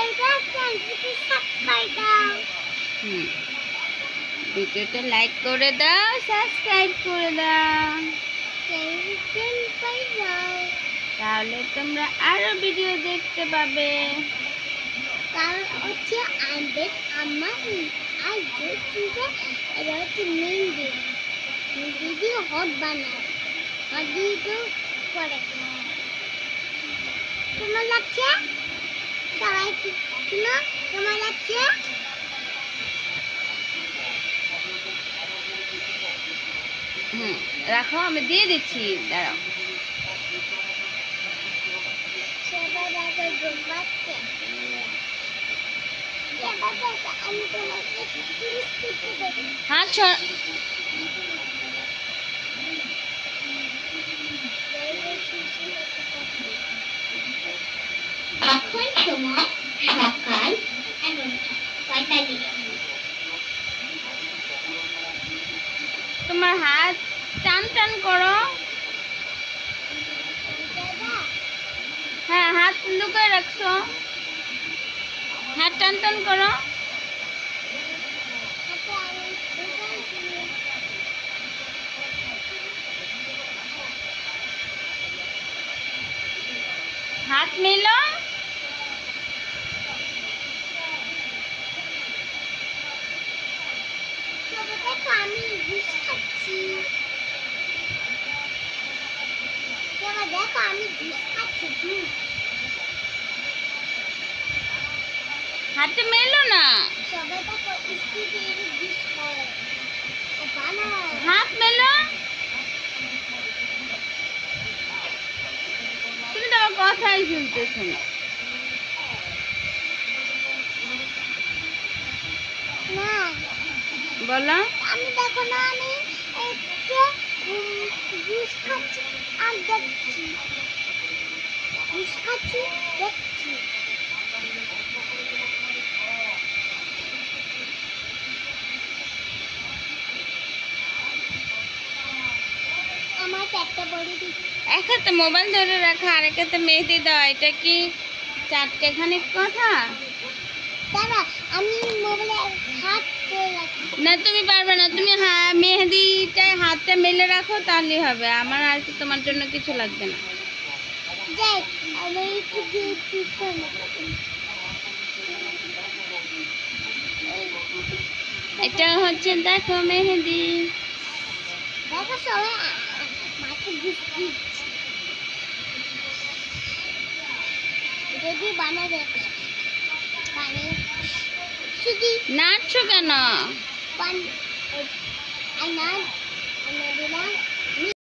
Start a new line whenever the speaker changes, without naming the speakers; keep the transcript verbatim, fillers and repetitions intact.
হুম ভিডিওটা লাইক করে দাও, সাবস্ক্রাইব করে দাও, তাহলে তোমরা আরো ভিডিও দেখতে পাবে।
কারণ হচ্ছে আমাদের আমার আর জোরে এটা হচ্ছে মেহেন্দি মেহেন্দি হট বানায় হট ভিডিও করে তোমার লাগছে সবাই শোনো তোমার লাগছে
হুম রাখো, আমি দিয়ে দিচ্ছি, দাঁড়াও।
সবাই রাতে ঘুমাচ্ছে আমি তোমাকে বিস্কুট দেবো
হাত ছ
এখন সময় সকাল এগারোটা পঁয়তাল্লিশ।
তোমার হাত টান টান করো। হ্যাঁ হাত লুকায় রাখছো, হাত টান টান করো। হাত মেলো।
আমি জুস খাচ্ছি দেখো আমি জুস খাচ্ছি জুস
হাতে মেলো না,
সবাই দেখো স্কুলে জুস খায় বানায়
হাত মেলো। তুমি তো আমার কথাই শুনতেছো না।
না
বলো
আমি দেখো না আমি জুস খাচ্ছি আর দেখছি জুস খাচ্ছি দেখছি আমার একটা বড়ি দিচ্ছি
এক হাতে মোবাইল ধরে রাখা, আর এক হাতে মেহেদি দেওয়া, এটা কি চারটেখানি কথা?
দাদা আমি মোবাইলে হাত করে রাখি
না তুমি পারবে না, তুমি হ্যাঁ মেহেদিটায় হাতটা মেলে রাখো তাহলেই হবে। আমার আর কি তোমার জন্য কিছু লাগবে না।
যাই আমি একটু দিয়ে জুস খাবো
এটা হচ্ছে দেখো মেহেদি।
দেখো সবাই মাকে জুস দিচ্ছি যদি বানাবে বানিয়ে শুধু
নাচছো কেন?
পান আই না আমি দিলাম